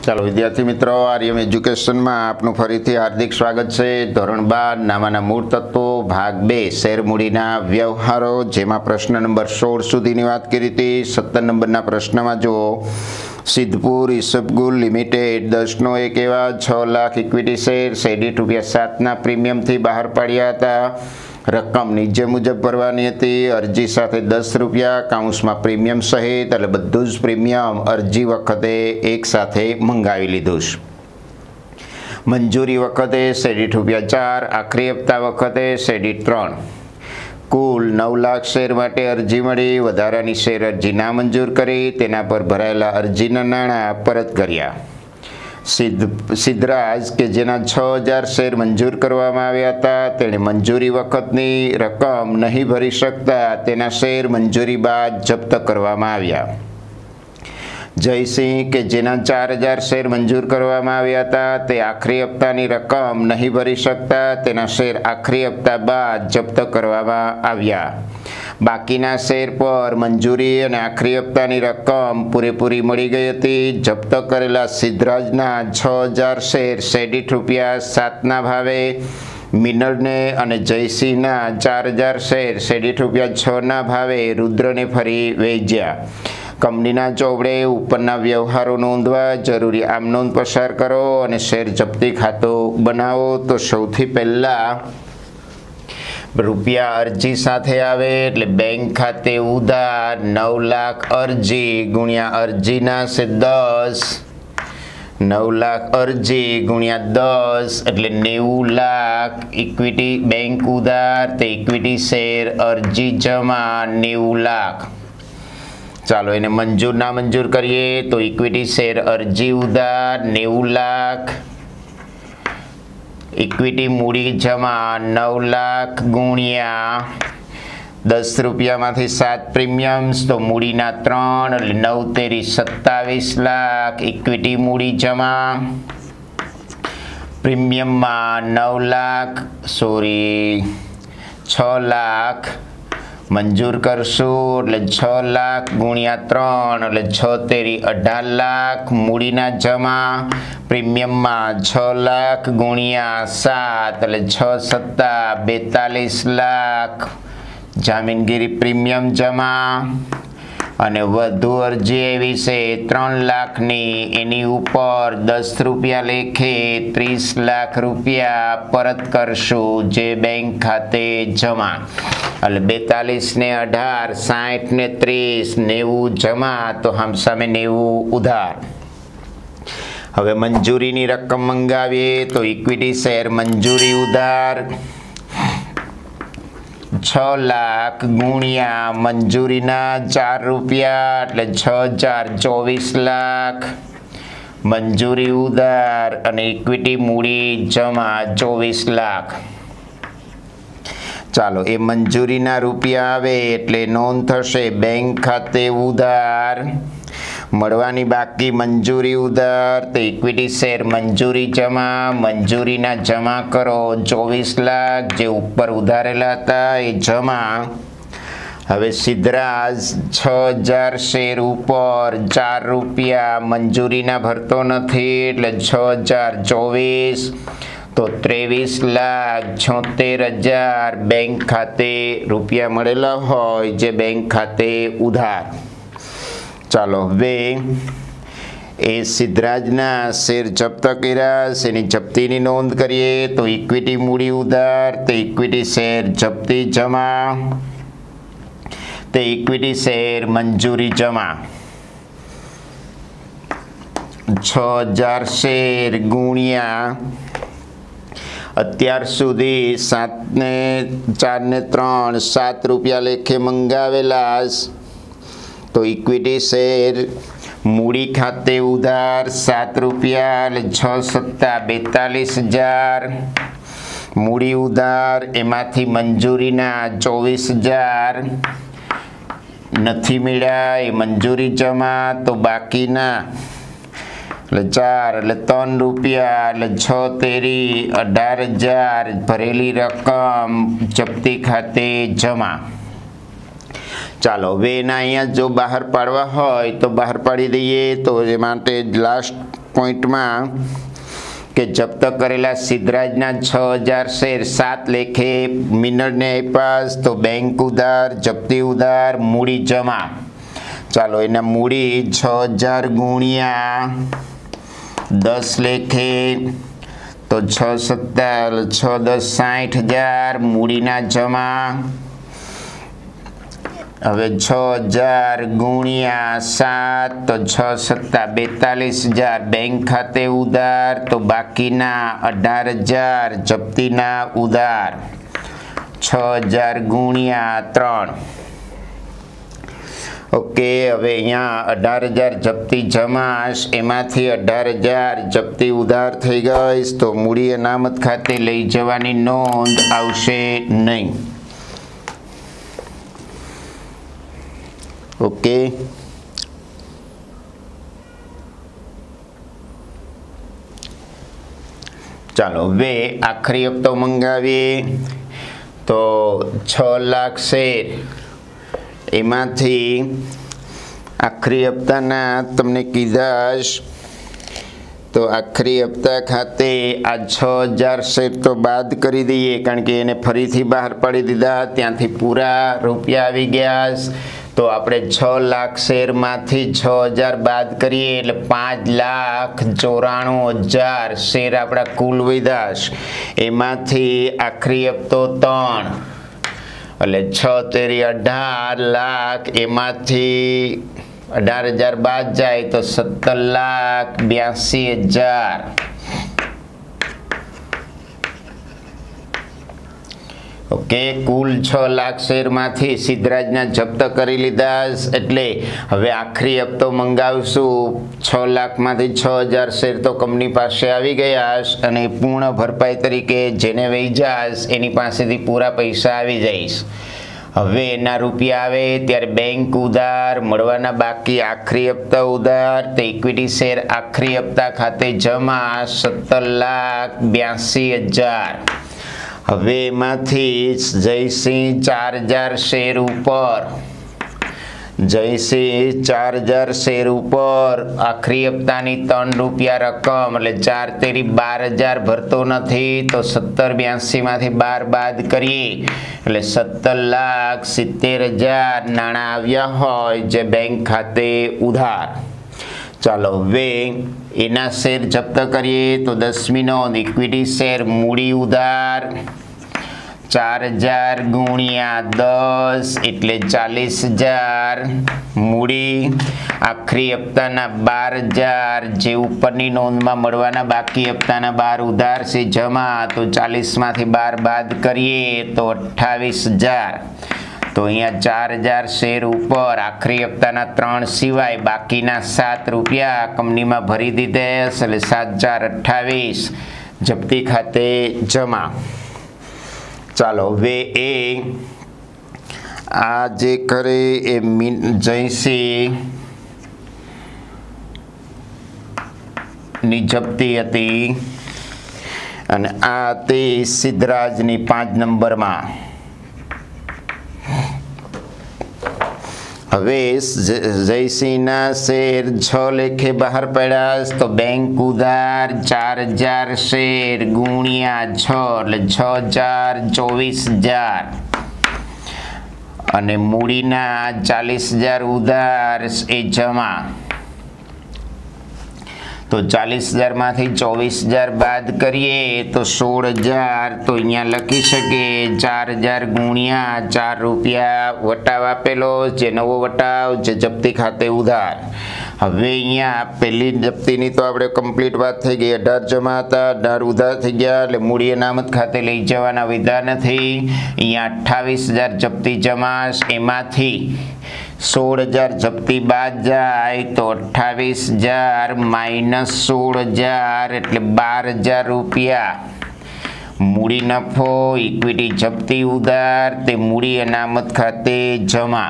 ચાલો વિદ્યાર્થી મિત્રો, આર્યમ એજ્યુકેશનમાં આપનું ફરીથી હાર્દિક સ્વાગત છે। ધોરણ 12 નામાના મૂળ તત્વો ભાગ 2 શેર મૂડીના વ્યવહારો, જેમાં પ્રશ્ન નંબર 16 સુધીની વાત કરી હતી। 17 નંબરના પ્રશ્નમાં જુઓ, સિદ્ધપુર ઇસબગુલ લિમિટેડ 10નો 1 એવા 6 લાખ ઇક્વિટી શેર સેડીટ ₹7ના પ્રીમિયમથી બહાર પાડ્યા હતા। રકમ નીચે મુજબ ભરવાની હતી। અરજી સાથે ₹10 કાઉન્સમાં પ્રીમિયમ સહિત, એટલે બધું જ પ્રીમિયમ અરજી વખતે એક સાથે મંગાવી લીધું છે। મંજૂરી વખતે સેડીટ ₹4, આખરી હપ્તા વખતે સેડીટ 3। કુલ 9 લાખ શેર માટે અરજી મળી। વધારાની શેર અરજી નામંજૂર કરી, તેના પર ભરાયેલા અરજીના નાણાં પરત કર્યા। સિદ્ધરાજ કે જેના 6000 શેર મંજૂર કરવામાં આવ્યા હતા, તેણે મંજૂરી વખતની રકમ નહીં ભરી શકતા તેના શેર મંજૂરી બાદ જપ્ત કરવામાં આવ્યા। જયસિંહ કે જેના 4000 શેર મંજૂર કરવામાં આવ્યા હતા, તે આખરી હપ્તાની રકમ નહીં ભરી શકતા તેના શેર આખરી હપ્તા બાદ જપ્ત કરવામાં આવ્યા। બાકીના શેર પર મંજૂરી અને આખરી હપ્તાની રકમ પૂરેપૂરી મળી ગઈ હતી। જપ્ત કરેલા સિદ્ધરાજના 6000 શેર સેડીટ ₹7ના ભાવે મિનલને અને જયસિંહના 4000 શેર સેડીટ ₹6ના ભાવે રુદ્રને ફરી વેચ્યા। કંપનીના ચોપડે ઉપરના વ્યવહારો નોંધવા જરૂરી આમ નોંધ પસાર કરો અને શેર જપ્તી ખાતું બનાવો। તો સૌથી પહેલાં રૂપિયા અરજી સાથે આવે એટલે બેંક ખાતે ઉધાર 9 લાખ અરજી ગુણ્યા અરજીના છે 10, 9 લાખ અરજી ગુણ્યા 10 એટલે 90 લાખ। ઇક્વિટી બેંક ઉધાર તે ઇક્વિટી શેર અરજી જમા 90 લાખ। ચાલો એને મંજૂર ના મંજૂર કરીએ તો ઇક્વિટી શેર અરજી ઉધાર 90 લાખ, ઇક્વિટી મૂડી જમા 9 લાખ ગુણ્યા ₹10માંથી 7 પ્રીમિયમ્સ તો મૂડીના 3 એટલે 9 તેરી 27 લાખ। ઇક્વિટી મૂડી જમા પ્રીમિયમમાં 9 લાખ 6 લાખ મંજૂર કરશું એટલે 6 લાખ ગુણ્યા 3 એટલે 6 તેરી 18 લાખ। મૂડીના જમા પ્રીમિયમમાં 6 લાખ ગુણ્યા 7 એટલે 6 સત્તા 42 લાખ। જામીનગીરી પ્રીમિયમ જમા અને વધુ અરજી એવી છે 3 લાખની, એની ઉપર ₹10 લેખે 30 લાખ રૂપિયા પરત કરશું જે બેંક ખાતે જમા, એટલે 42 ને 18, 60 ને 30, 90 જમા તો સામે 90 ઉધાર। હવે મંજૂરીની રકમ મંગાવીએ તો ઇક્વિટી શેર મંજૂરી ઉધાર 6 લાખ ગુણ્યા મંજૂરીના ₹4 એટલે 6024 લાખ। મંજૂરી ઉધાર અને ઇક્વિટી મૂડી જમા 24 લાખ। ચાલો એ મંજૂરીના રૂપિયા આવે એટલે નોંધ થશે બેંક ખાતે ઉધાર, મળવાની બાકી મંજૂરી ઉધાર તે ઇક્વિટી શેર મંજૂરી જમા, મંજૂરીના જમા કરો 24 લાખ જે ઉપર ઉધારેલા હતા એ જમા। હવે સિદ્ધરાજ 6000 શેર ઉપર ₹4 મંજૂરીના ભરતો નથી એટલે 6024 તો 23,76,000 બેંક ખાતે રૂપિયા મળેલા હોય જે બેંક ખાતે ઉધાર। ચાલો હવે એ સિદ્ધરાજના શેર જપ્ત કર્યા, એની જપ્તીની નોંધ કરીએ તો ઇક્વિટી મૂડી ઉધાર તે ઇક્વિટી શેર જપ્તી જમા તે ઇક્વિટી શેર મંજૂરી જમા। 6000 શેર ગુણ્યા અત્યાર સુધી 7 ને 4 ને 3 ₹7 લેખે મંગાવેલા તો ઇક્વિટી શેર મૂડી ખાતે ઉધાર ₹7 એટલે 6 સત્તા 42,000। મૂડી ઉધાર એમાંથી મંજૂરીના 24,000 નથી મળ્યા એ મંજૂરી જમા તો બાકીના એટલે 4 એટલે ₹3 એટલે 6 તેરી 18,000 ભરેલી રકમ જપ્તી ખાતે જમા। ચાલો હવે એના અહીંયા જો બહાર પાડવા હોય તો બહાર પાડી દઈએ। તો એ માટે લાસ્ટ પોઈન્ટમાં કે જપ્ત કરેલા સિદ્ધરાજના 6000 શેર 7 લેખે મિનળને આપ્યા તો બેંક ઉધાર, જપ્તી ઉધાર, મૂડી જમા। ચાલો એના મૂડી 6000 ગુણ્યા 10 લેખે તો 6 7 6 10 60000 મૂડીના જમા। હવે 6000 ગુણ્યા 7 તો 6 7 42000 બેંક ખાતે ઉધાર તો બાકીના 18000 જપ્તીના ઉધાર। 6000 ગુણ્યા 3 ઓકે। હવે અહીંયા 18000 જપ્તી જમાશ એમાંથી 18000 જપ્તી ઉધાર થઈ ગઈ તો મૂડી અનામત ખાતે લઈ જવાની નોંધ આવશે નહીં। ઓકે ચાલો હવે આખરી હપ્તો મંગાવીએ તો 6 લાખ શેર એમાંથી આખરી હપ્તાના તમને કીધાશ તો આખરી હપ્તા ખાતે આ 6000 શેર તો બાદ કરી દઈએ કારણ કે એને ફરીથી બહાર પાડી દીધા ત્યાંથી પૂરા રૂપિયા આવી ગયા। તો આપણે 6 લાખ શેરમાંથી 6000 બાદ કરીએ એટલે 5,94,000 શેર આપણા કુલ વધ્યા। એમાંથી આખરી હપ્તો 3 એટલે 6 તેરી 18 લાખ એમાંથી 18000 બાદ જાય તો 17,82,000। ઓકે કુલ 6 લાખ શેરમાંથી સિદ્ધરાજના જપ્ત કરી લીધા એટલે હવે આખરી હપ્તો મંગાવશું 6 લાખમાંથી 6000 શેર તો કંપની પાસે આવી ગયા અને પૂર્ણ ભરપાઈ તરીકે જેને વેચાશ એની પાસેથી પૂરા પૈસા આવી જઈશ। હવે એના રૂપિયા આવે ત્યારે બેંક ઉધાર મળવાના બાકી આખરી હપ્તા ઉધાર તો ઇક્વિટી શેર આખરી હપ્તા ખાતે જમા 17,82,000। હવે એમાંથી જયસિંહ 4000 શેર ઉપર જયસિંહ 4000 શેર ઉપર આખરી હપ્તાની 3 રૂપિયા રકમ એટલે 4 તેરી 12000 ભરતો નથી તો 17,82 માંથી 12 બાદ કરીએ એટલે 17,70,000 નાણાં આવ્યા હોય જે બેંક ખાતે ઉધાર। ચાલો હવે એના શેર જપ્ત કરીએ તો 10મી નોંધ ઇક્વિટી શેર મૂડી ઉધાર 4000 ગુણ્યા 10 એટલે 40000 મૂડી આખરી હપ્તાના 12000 જે ઉપરની નોંધમાં મળવાના બાકી હપ્તાના 12 ઉધાર છે જમા તો 40 માંથી 12 બાદ કરીએ તો 28000। તો અહીંયા 4000 શેર ઉપર આખરી હપ્તાના 3 સિવાય બાકીના 7 રૂપિયા કંપનીમાં ભરી દીધા એટલે 7,428 જપ્તી ખાતે જમા। ચાલો હવે એ આ જે કરે એ જયસિંહ ની જપ્તી હતી અને આ તે સિદ્ધરાજની 5 નંબરમાં। હવે જયસિંહના શેર 6 લેખે બહાર પડ્યા તો બેંક ઉધાર 4000 શેર ગુણ્યા 6 એટલે 6,24,000 અને મૂડીના 40000 ઉધાર એ જમા। તો 40000 માંથી 24000 બાદ કરીએ તો 16000 તો અહીંયા લખી શકીએ 4000 ગુણ્યા 4 રૂપિયા વટાવ આપેલો જે નવો વટાવ જે જપ્તી ખાતે ઉધાર। હવે અહીંયા પહેલી જપ્તીની તો આપણે કમ્પ્લીટ વાત થઈ ગઈ 18 જમા હતા 18 ઉધાર થઈ ગયા એટલે મૂડી અનામત ખાતે લઈ જવાના વિધાન નથી। અહીંયા 28000 જપ્તી જમાશ એમાંથી 16000 જપ્તી બાદ જાય તો 28000 માઇનસ 16000 એટલે 12000 રૂપિયા મૂડી નફો ઇક્વિટી જપ્તી ઉધાર તે મૂડી અનામત ખાતે જમા।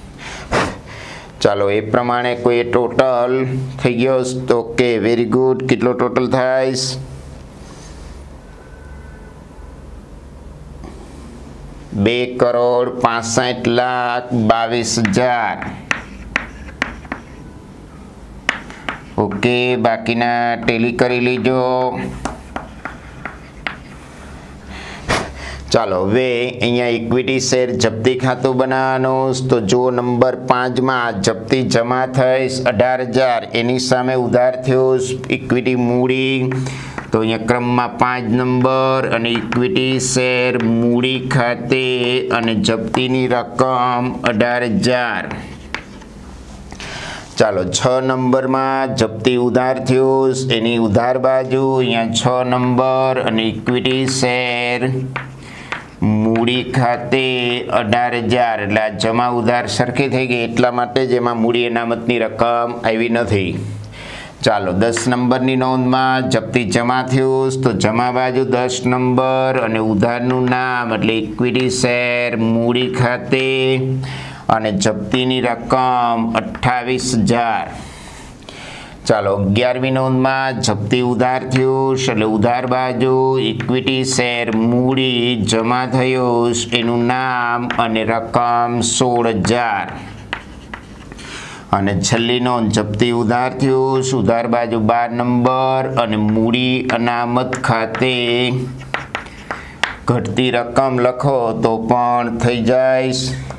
ચાલો એ પ્રમાણે કોઈ ટોટલ થઈ ગયો તો કે વેરી ગુડ। કેટલો ટોટલ થાય 2,65,22,000। ओके, बाकीना टेली करी लीजो। ચાલો હવે અહીંયા ઇક્વિટી શેર જપ્તી ખાતું બનાવવાનું। તો જો નંબર 5 માં જપ્તી જમા થઈ 18,000, એની સામે ઉધાર થયો ઇક્વિટી મૂડી। તો અહીંયા ક્રમમાં 5 નંબર અને ઇક્વિટી શેર મૂડી ખાતે અને જપ્તીની રકમ 18,000। ચાલો 6 નંબરમાં જપ્તી ઉધાર થયો, એની ઉધાર બાજુ અહીંયા 6 નંબર અને ઇક્વિટી શેર મૂડી ખાતે 18,000। એટલે આ જમા ઉધાર સરખી થઈ ગઈ, એટલા માટે જ એમાં મૂડી અનામતની રકમ આવી નથી। ચાલો 10 નંબરની નોંધમાં જપ્તી જમા થયું, તો જમા બાજુ 10 નંબર અને ઉધારનું નામ એટલે ઇક્વિટી શેર મૂડી ખાતે અને જપ્તીની રકમ 28,000। ચાલો 11મી નોંધમાં જપ્તી ઉધાર થયું, એટલે ઉધાર બાજુ ઇક્વિટી શેર મૂડી જમા થયું, એનું નામ અને રકમ 16,000। અને છેલ્લી નોંધ જપ્તી ઉધાર થયું, ઉધાર બાજુ 12 નંબર અને મૂડી અનામત ખાતે ઘટતી રકમ લખો તો પણ થઈ જાય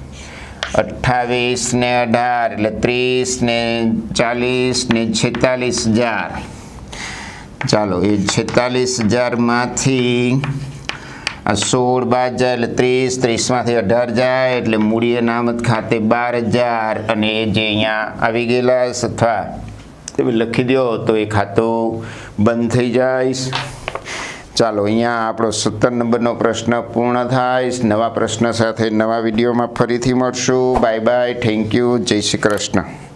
28 ને 18 એટલે 30 ને 40 ને 46,000। ચાલો એ 46,000 માંથી આ 16 બાદ જાય એટલે 30, 30 માંથી 18 જાય એટલે મૂડી અનામત ખાતે 12,000 અને એ જે અહીંયા આવી ગયેલા અથવા તમે લખી દો તો એ ખાતું બંધ થઈ જાય। ચાલો અહીંયા આપણો 17 નંબરનો પ્રશ્ન પૂર્ણ થાય। નવા પ્રશ્ન સાથે નવા વિડીયોમાં ફરીથી મળશું। બાય બાય, થેન્ક યુ, જય શ્રી કૃષ્ણ।